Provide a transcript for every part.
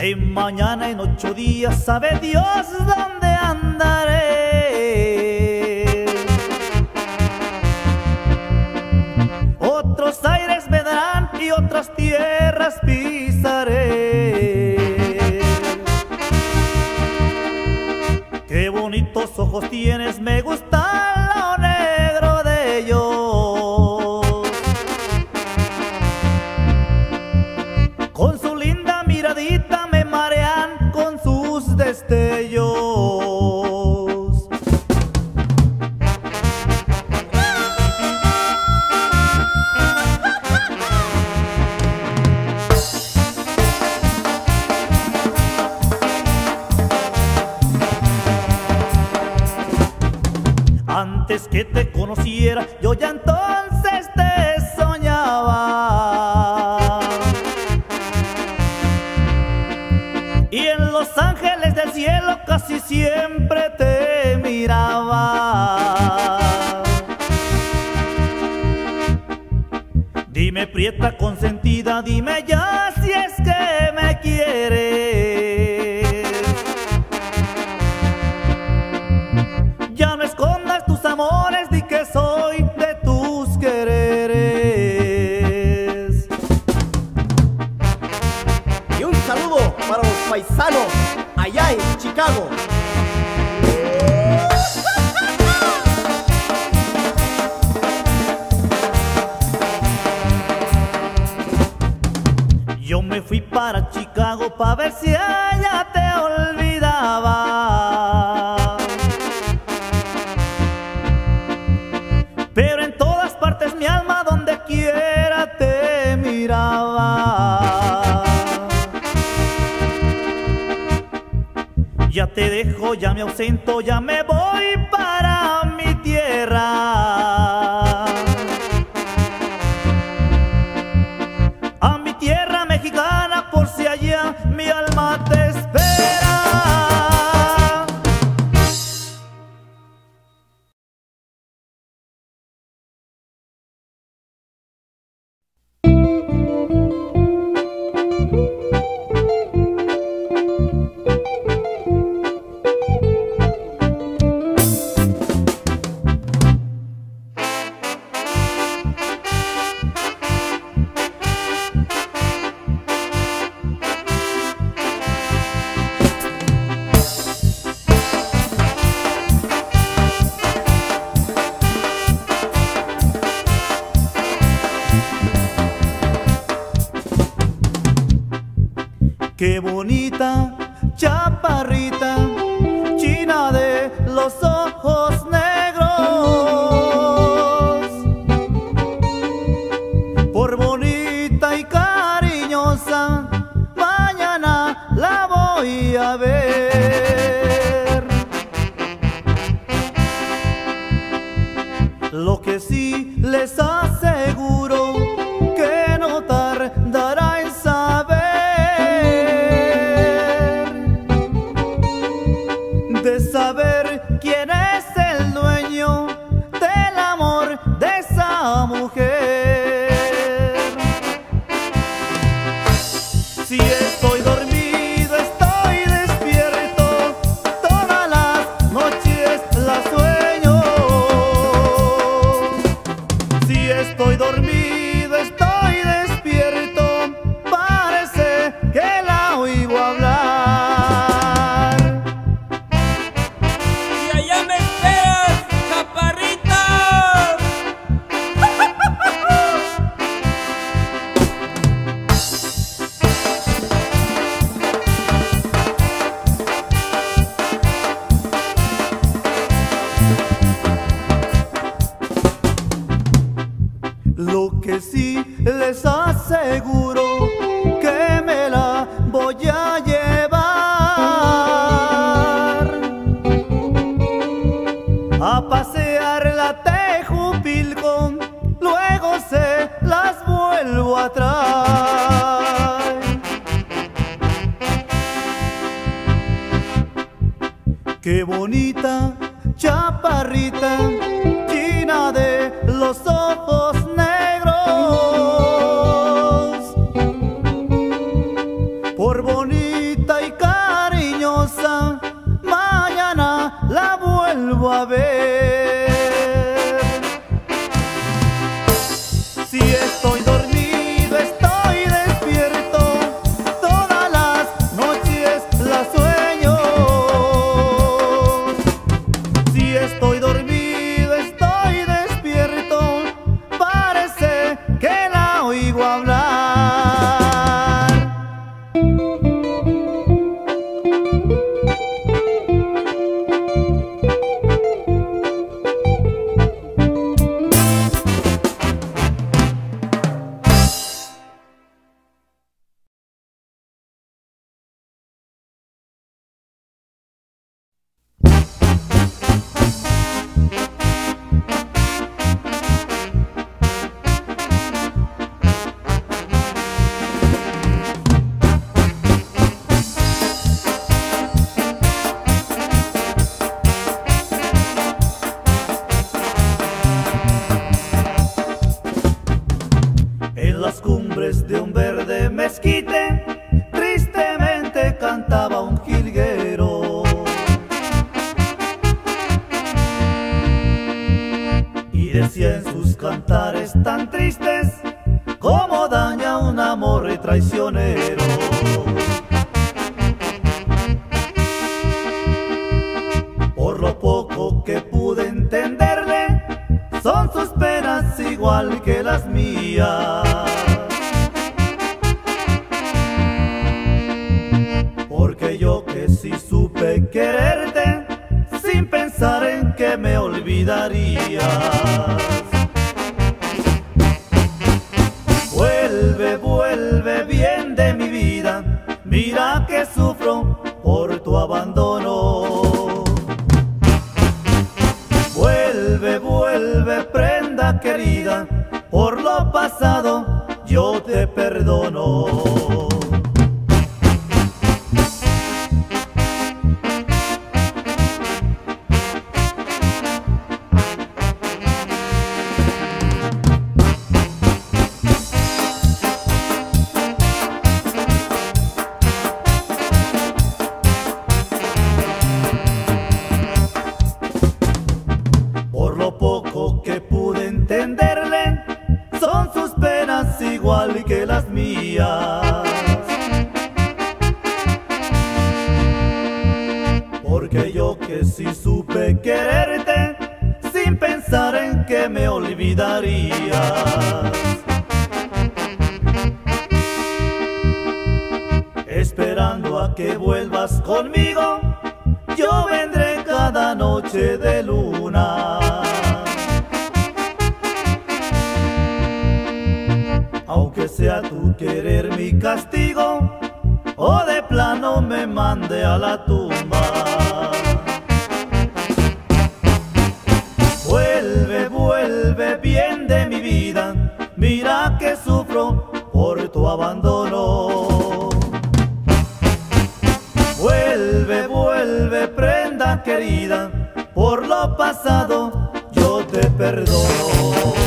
De mañana en 8 días sabe Dios dónde andaré. Otros aires me darán y otras tierras pisaré. Qué bonitos ojos tienes, me gusta lo negro de ellos. Con su linda miradita me marean con sus destellos. Antes que te conociera, yo ya entonces te soñaba. Y en los ángeles del cielo casi siempre te miraba. Dime, prieta consentida, dime ya si es que me quieres. Ya no escondas tus amores, di que soy de tus quereres. Y un saludo para los paisanos allá en Chicago. Yo me fui para Chicago pa' ver si ella te olvidaba. Pero en todas partes mi alma donde quiera te miraba. Ya te dejo, ya me ausento, ya me voy para mi tierra. A mi tierra mexicana, por si allá mi alma te espera. Qué bonita chaparrita, china de los ojos negros. Por bonita y cariñosa, mañana la voy a ver. Lo que sí les aseguro, que no tardará en saber. De saber quién es el dueño del amor de esa mujer. Si estoy dormido, estoy despierto, todas las noches la sueño. Si estoy dormido, estoy despierto, parece que la oigo hablar. Lo que sí les aseguro, que me la voy a llevar a pasear la Tejupilco, luego se las vuelvo a traer. Qué bonita chaparrita, china de los ojos negros. Por bonita bonita y cariñosa, mañana la vuelvo a ver. Si estoy dormido, estoy despierto, todas las noches la sueño. Si estoy dormido, estoy despierto, parece que la oigo hablar. En las cumbres de un verde mezquite, tristemente cantaba un jilguero. Y decía en sus cantares tan tristes, cómo daña un amor traicionero. Por lo poco que pude entenderle, son sus penas igual que las mías. Porque yo que sí supe quererte, sin pensar en que me olvidarías. Vuelve, vuelve bien de mi vida, mira que sufro por tu abandono. Vuelve, vuelve, prenda querida, por lo pasado yo te perdono. Por lo poco que pude entenderle, son sus penas igual que las mías. Porque yo que sí supe quererte, sin pensar en que me olvidarías. Esperando a que vuelvas conmigo, yo vendré cada noche de luna. Aunque sea tu querer mi castigo, o de plano me mande a la tumba. Vuelve, vuelve bien de mi vida, mira que sufro por tu abandono. Vuelve, vuelve, prenda querida, por lo pasado yo te perdono.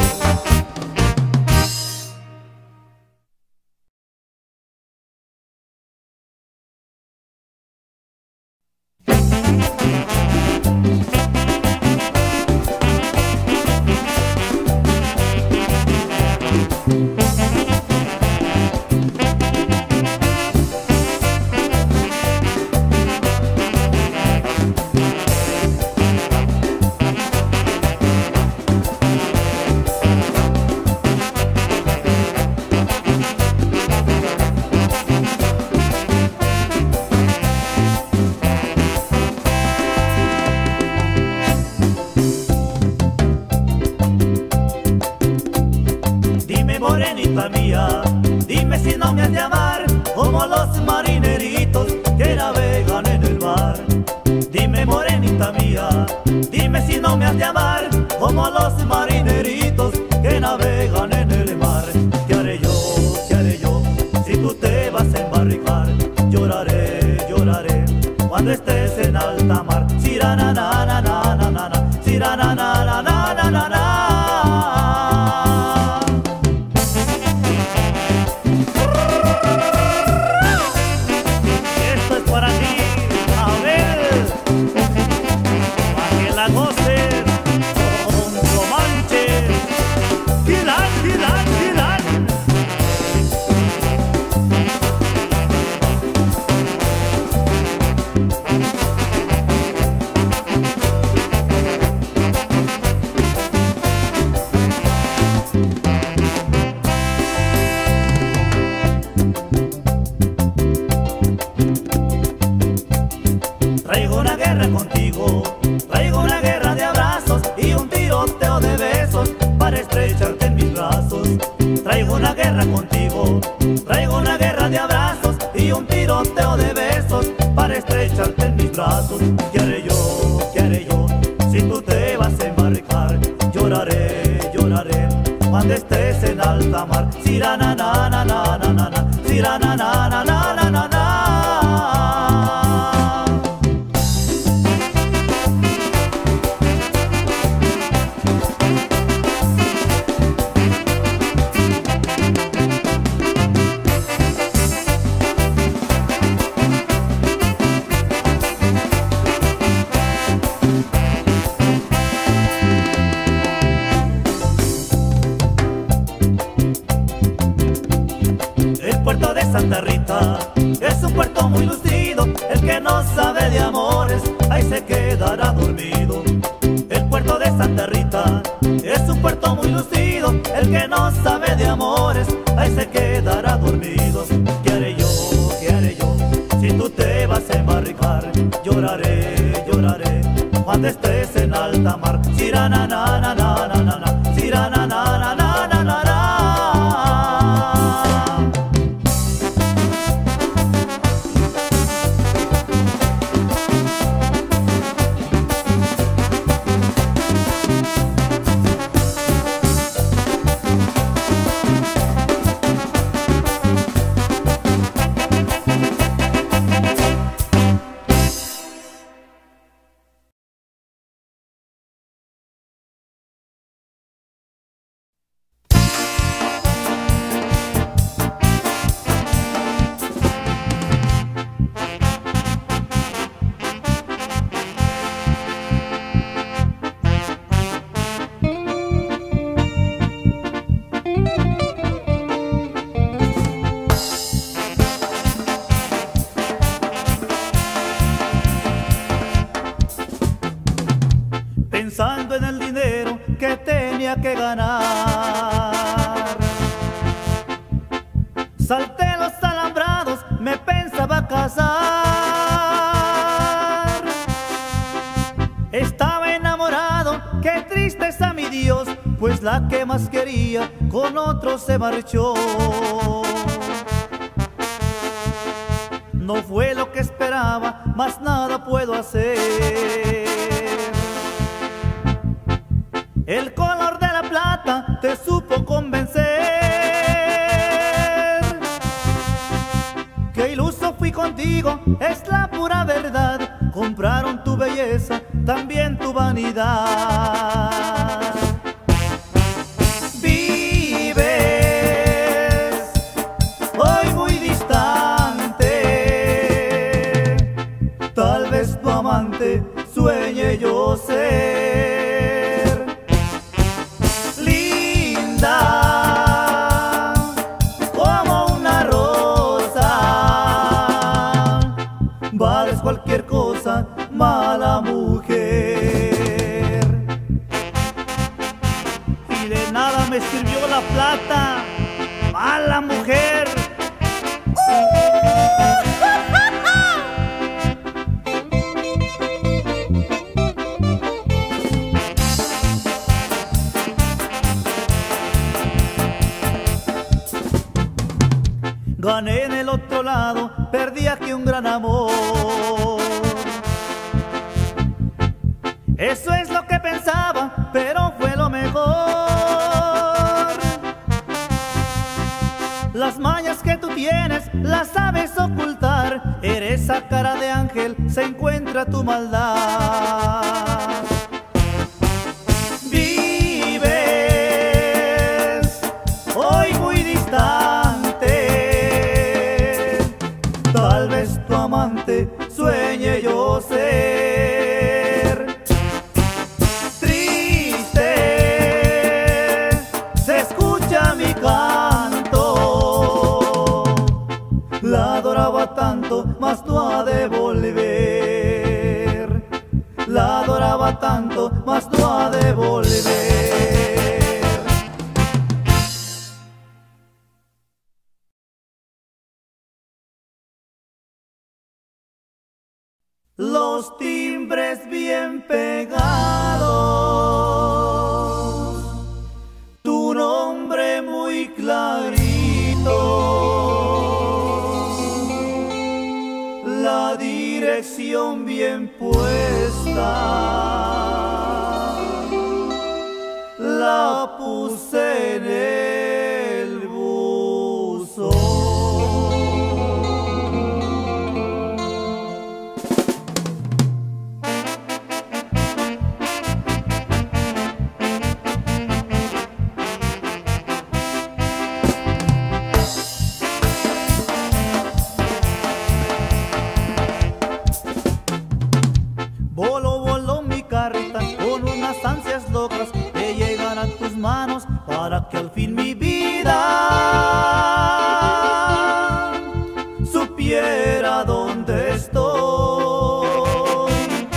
Morenita mía, dime si no me has de amar como los marineritos que navegan en el mar. Dime morenita mía, dime si no me has de amar como los marineritos que navegan en el mar. ¿Qué haré yo, si tú te vas a embarcar? Lloraré, lloraré cuando estés en alta mar. Sirana na na na na na na, sirana na na na na na na. goteo de besos para estrecharte en mis brazos. ¿Qué haré yo, si tú te vas a embarcar? Lloraré, lloraré cuando estés en alta mar. Sirana na na na na na na, sirana na na na na na na. Santa Rita es un puerto muy lucido, el que no sabe de amores, ahí se quedará dormido. El puerto de Santa Rita es un puerto muy lucido, el que no sabe de amores, ahí se quedará dormido. ¿Qué haré yo, si tú te vas a embarcar? Lloraré, lloraré cuando estés en alta mar. Sirana na na na na na na, sirana na na na na na na. Pensando en el dinero que tenía que ganar, salté los alambrados, me pensaba casar. Estaba enamorado, qué tristeza mi Dios, pues la que más quería con otro se marchó. No fue lo que esperaba, más nada puedo hacer. El color de la plata te supo convencer. Qué iluso fui contigo, es la pura verdad. Compraron tu belleza, también tu vanidad. Vives hoy muy distante, tal vez tu amante sueñe yo ser. Como una rosa, vales cualquier cosa, mala mujer. Y de nada me sirvió la plata, mala mujer. Gané en el otro lado, perdí aquí un gran amor. Eso es lo que pensaba, pero fue lo mejor. Las mañas que tú tienes, las sabes ocultar. Eres esa cara de ángel, se encuentra tu maldad. Vives hoy muy distante, tal vez tu amante sueñe yo ser. Triste se escucha mi canto, la adoraba tanto, mas no ha de volver. La adoraba tanto, mas no ha de volver. Los timbres bien pegados, tu nombre muy clarito. la dirección bien puesta, la puse en el buzón. Voló, voló mi carreta con unas ansias locas de llegar a tus manos para que al fin mi vida supiera dónde estoy.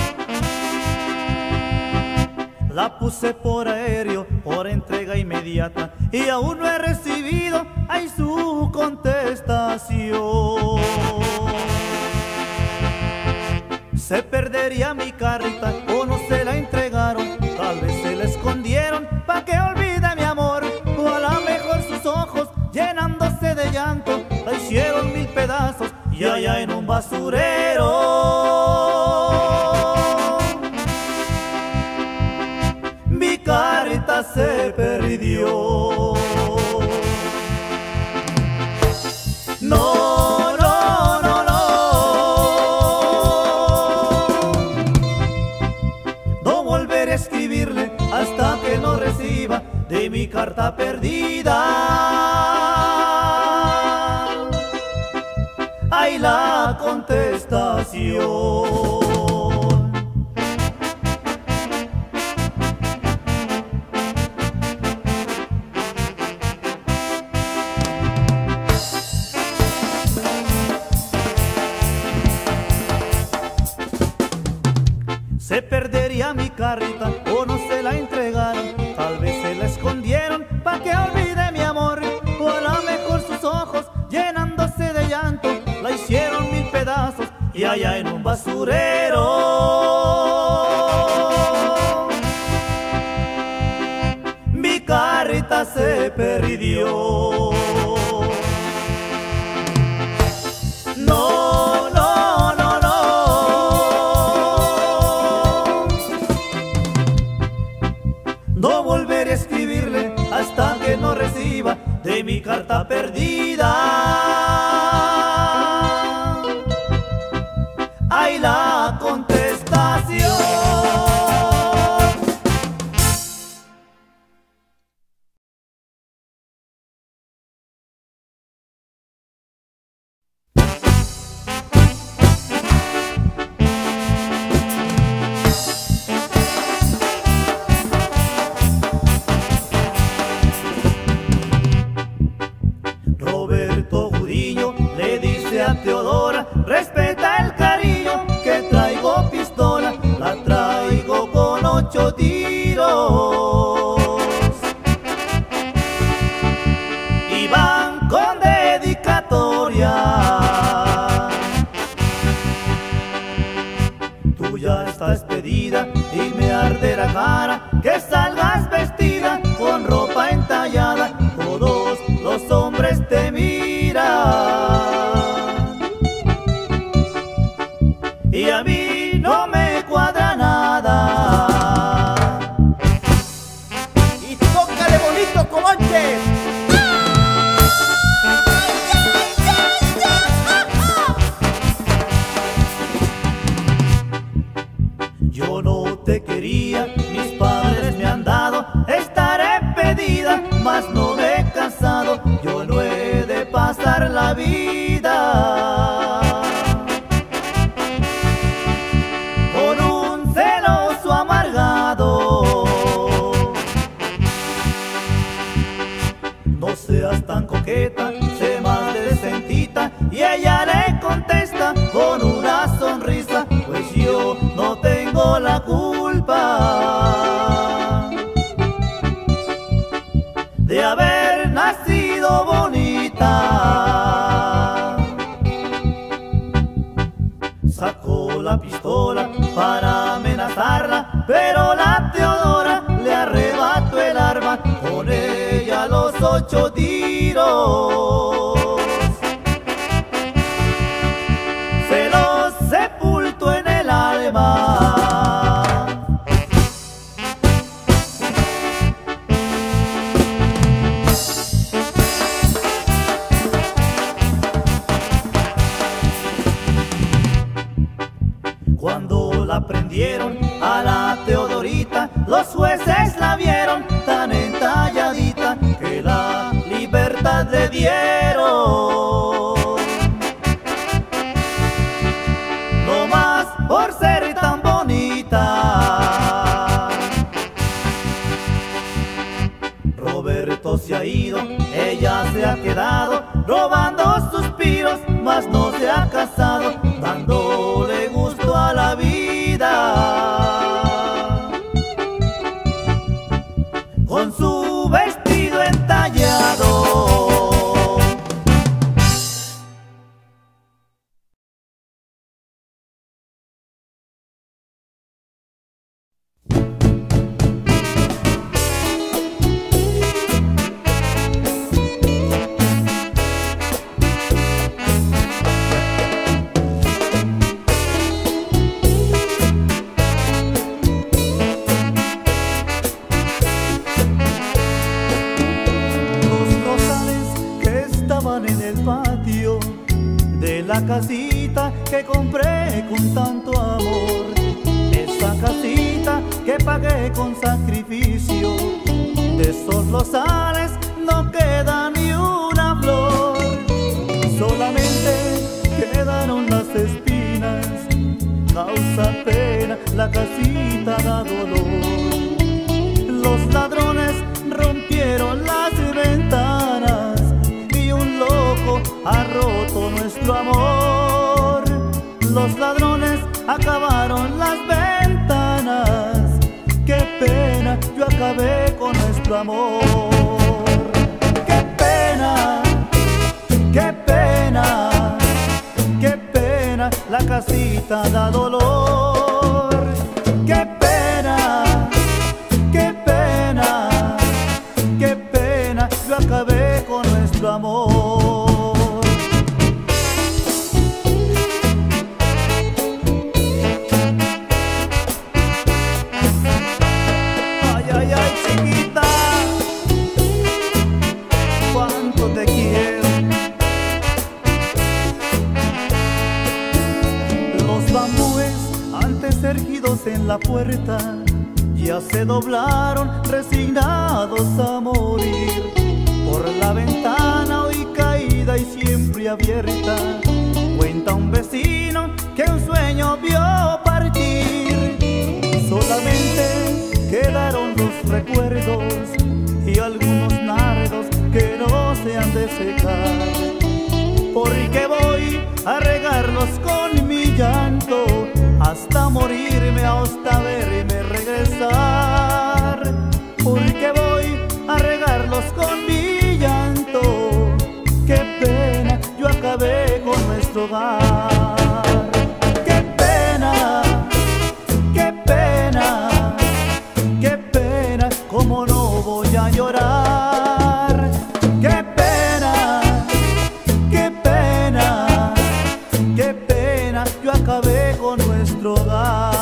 La puse por aéreo, por entrega inmediata, y aún no he recibido ahí su contestación. Se perdería mi carta o no se la entregaron, tal vez se la escondieron pa' que olvide mi amor, o a lo mejor sus ojos llenándose de llanto la hicieron mil pedazos y allá en un basurero mi carta se perdió. No. Escribirle hasta que no reciba de mi carta perdida ay la contestación. Se perdería mi carta o no se la entregaron, tal vez se la escondieron pa' que olvide mi amor, o a lo mejor sus ojos llenándose de llanto la hicieron mil pedazos y allá en un basurero mi carta se perdió. No volveré a escribirle hasta que no reciba de mi carta perdida ay la contestación. Teodora, respeta el cariño que traigo pistola, la traigo con 8 tiros y van con dedicatoria. Tú ya estás pedida y me arde la cara que salgas vestida con ropa entallada, todos los hombres te miran y a mí no me cuadra nada. Y tócale bonito, Comanches. Yo no te quería, mis padres me han dado, estaré pedida, mas no me he casado, yo no he de pasar la vida tan coqueta, sé más decentita, y ella le contesta con una sonrisa, pues yo no tengo la culpa de haber nacido bonita. Sacó la pistola para amenazarla, pero la Teodora le arrebató el arma, con ella los 8 tiros se los dieron, no más por ser tan bonita. Roberto se ha ido, ella se ha quedado robando suspiros, mas no se ha casado, dándole gusto a la vida. Con su vestido entallado, en el patio de la casita que compré con tanto amor, esa casita que pagué con sacrificio. De esos rosales no queda ni una flor, solamente quedaron las espinas. Causa pena, la casita da dolor. Los ladrones rompieron las ventanas, ha roto nuestro amor. Los ladrones acabaron las ventanas. Qué pena, yo acabé con nuestro amor. Qué pena, qué pena, qué pena, la casita da dolor. Qué pena, qué pena, qué pena, yo acabé con nuestro amor. Erguidos en la puerta ya se doblaron, resignados a morir. Por la ventana hoy caída y siempre abierta, cuenta un vecino que un sueño vio partir. Solamente quedaron los recuerdos y algunos nardos que no se han de secar, porque voy a regarlos con mi llanto hasta morirme, hasta verme regresar. Porque voy a regarlos con mi llanto. Qué pena, yo acabé con nuestro hogar. Qué pena, qué pena, qué pena, cómo no voy a llorar. Qué pena, qué pena, qué pena, yo acabé con nuestro hogar.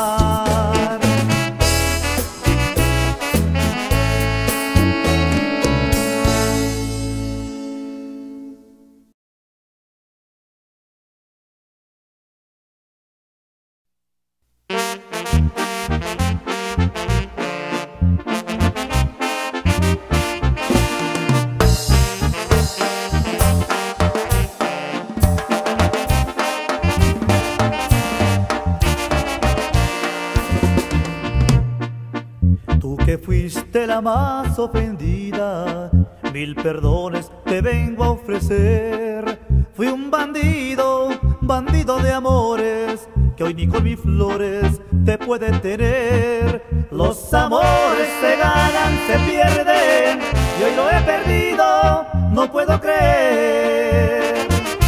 Tú que fuiste la más ofendida, mil perdones te vengo a ofrecer. Fui un bandido, bandido de amores, que hoy ni con mis flores te puede tener. Los amores se ganan, se pierden, y hoy lo he perdido, no puedo creer.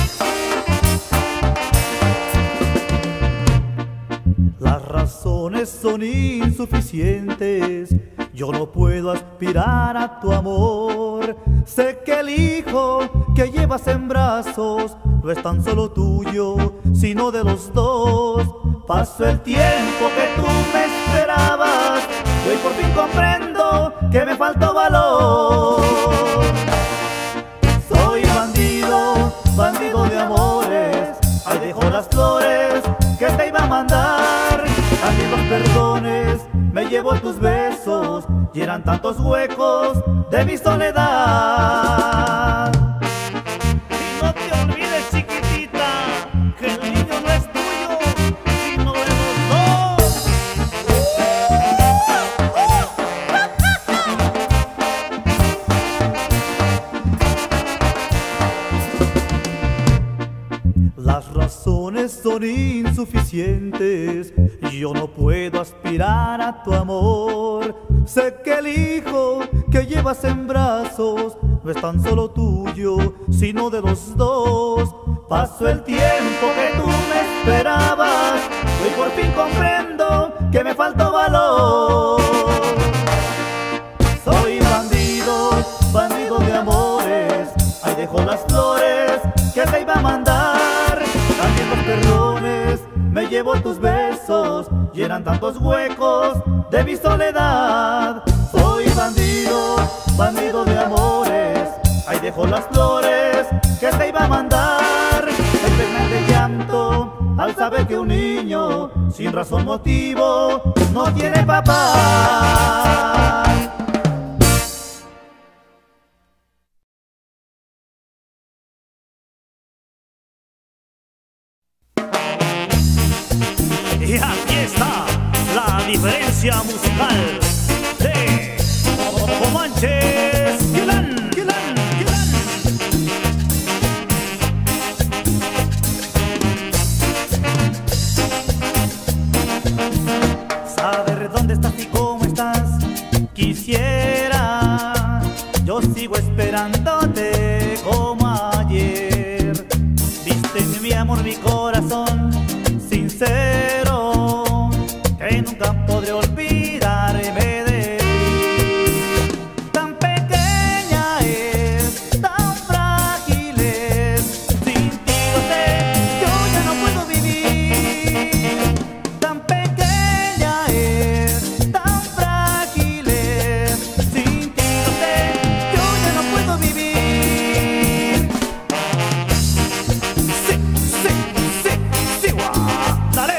Las razones son insuficientes, yo no puedo aspirar a tu amor. Sé que el hijo que llevas en brazos no es tan solo tuyo, sino de los dos. Pasó el tiempo que tú me esperabas, y hoy por fin comprendo que me faltó valor. Soy bandido, bandido de amores, ahí dejo las flores que te iba a mandar. También los perdones, me llevo tus besos, y eran tantos huecos de mi soledad. son insuficientes. Yo no puedo aspirar a tu amor. Sé que el hijo que llevas en brazos no es tan solo tuyo, sino de los dos. Pasó el tiempo que tú me esperabas, hoy por fin comprendo que me faltó valor. Soy bandido, bandido de amores. Ahí dejo las flores que te iba a mandar. También los perdones, me llevo tus besos, llenan tantos huecos de mi soledad. Soy bandido, bandido de amores. Ahí dejo las flores que te iba a mandar. Se impregna de llanto al saber que un niño sin razón motivo no tiene papá. Y aquí está la diferencia musical de Comanches Quilán. Saber dónde estás y cómo estás, quisiera. Yo sigo esperándote como ayer. Viste en mi amor mi corazón sincero, que nunca podré olvidarme de ti. Tan pequeña es, tan frágil es, sin ti lo sé, yo ya no puedo vivir. Tan pequeña es, tan frágil es, sin ti lo sé, yo ya no puedo vivir. Sí, sí, sí, sí, guau. Dale.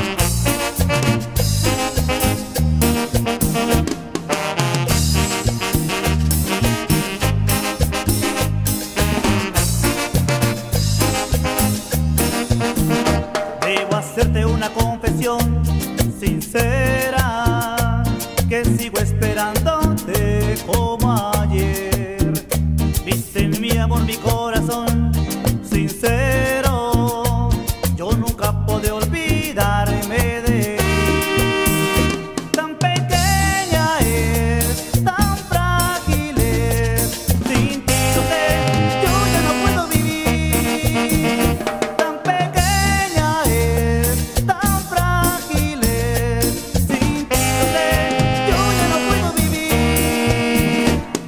Debo hacerte una confesión sincera, que sigo esperándote como ayer. Viste en mi amor mi corazón sincero, yo nunca podré olvidarme de ti. Tan pequeña es, tan frágil es, sin ti lo sé, yo ya no puedo vivir. Tan pequeña es, tan frágil es, sin ti lo sé, yo ya no puedo vivir.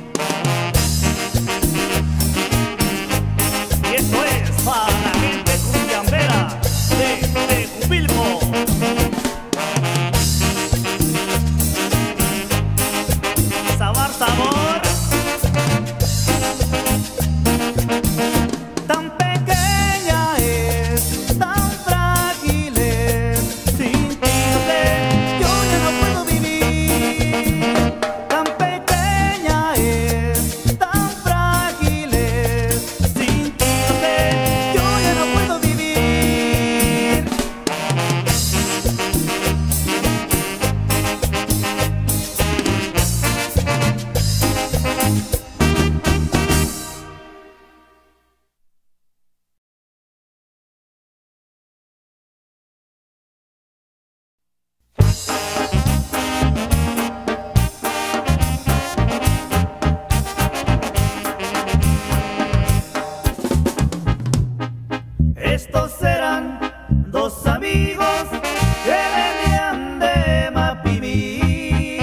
Y esto es para la gente cumbiambera de Tejupilco. Sabor. Tan pequeña es, tan frágil es, sin ti lo sé, yo ya no puedo vivir. Tan pequeña es, tan frágil es, sin ti lo sé, yo ya no puedo vivir. Estos eran dos amigos que venían de Mapimí,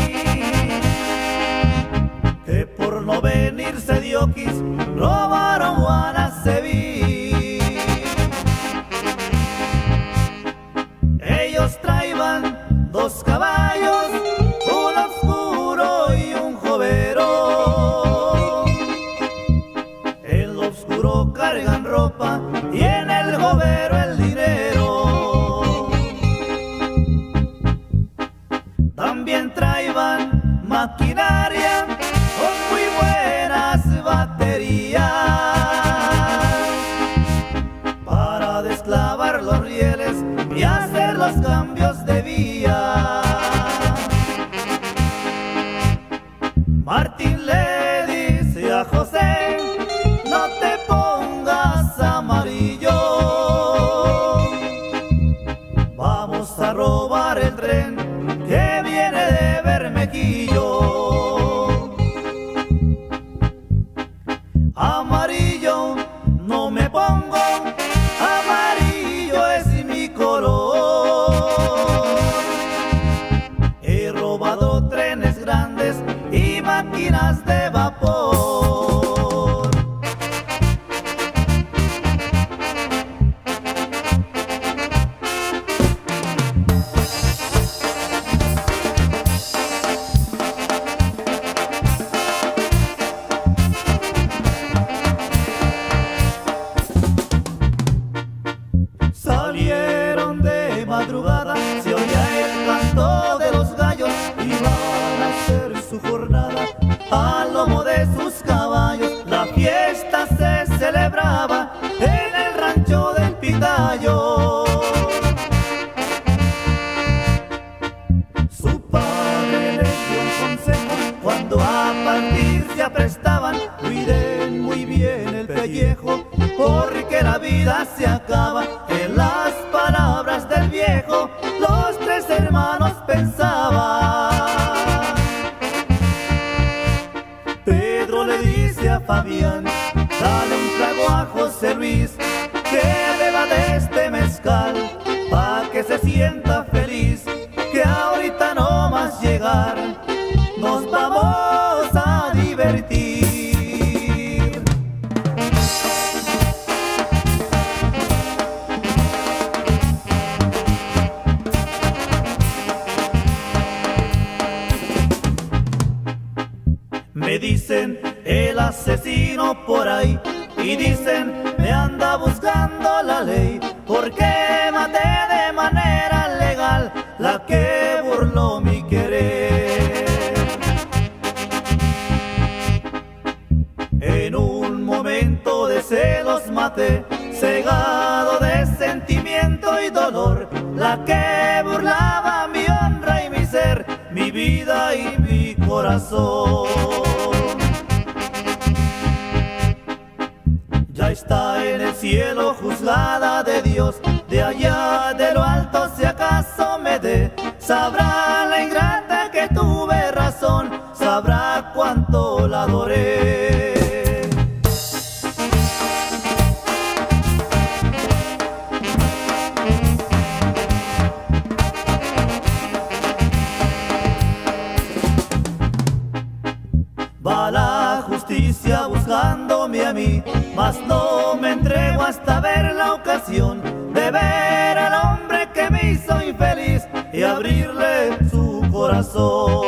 que por no venirse de Oquis robaron Guanaceví. Ellos traían dos caballos, un oscuro y un jovero. En lo oscuro cargan ropa y en el jovero el dinero. También traían maquinaria con muy buenas baterías para desclavar los rieles y hacer los cambios de vía. Martín le dice a José: no te pongas amarillo, He robado trenes grandes y máquinas de vapor. Salieron de madrugada, se oía el canto de los gallos, iban a hacer su jornada al lomo de sus caballos. La fiesta se celebraba en el rancho del Pitayo. Su padre les dio un consejo cuando a partir se aprestaban: cuiden muy bien el pellejo, porque la vida se acaba. En las palabras del viejo, los tres hermanos pensaban. Pedro le dice a Fabián: dale un trago a José Luis, que beba de este mezcal, pa' que se sienta feliz, que ahorita no más llegar, nos vamos a divertir. Me dicen el asesino por ahí, y dicen me anda buscando la ley, porque maté de manera legal la que burló mi querer. En un momento de celos maté, cegado de sentimiento y dolor, la que burlaba mi honra y mi ser, mi vida y mi corazón. Ya está en el cielo juzgada de Dios, de allá de lo alto si acaso me dé, sabrá la ingrata que tuve razón, sabrá cuánto la adoré. Va la justicia buscándome a mí, mas no me entrego hasta ver la ocasión de ver al hombre que me hizo infeliz y abrirle su corazón.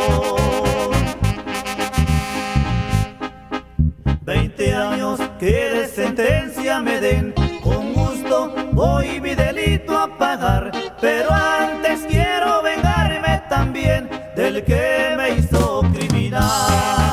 20 años que de sentencia me den, con gusto voy mi delito a pagar, pero antes quiero vengarme también del que me hizo criminal.